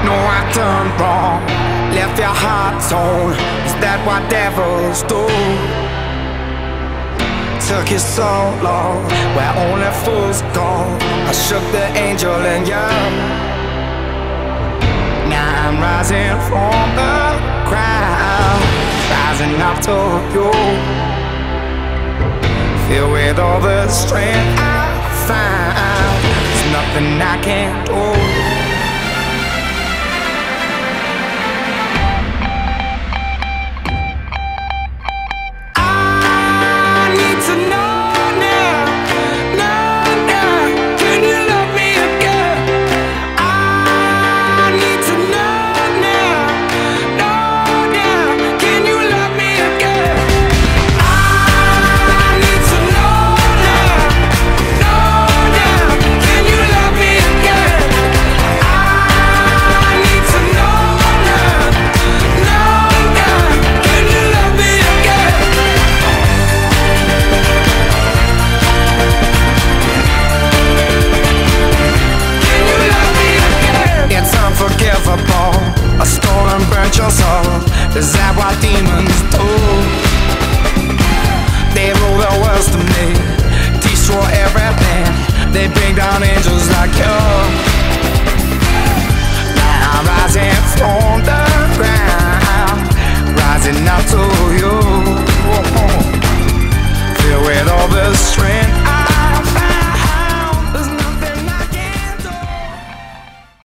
No, I done wrong, left your heart torn. Is that what devils do? Took you so long, where only fools go. I shook the angel in you. Now I'm rising from the crowd, rising up to you. Filled with all the strength I found, there's nothing I can't do.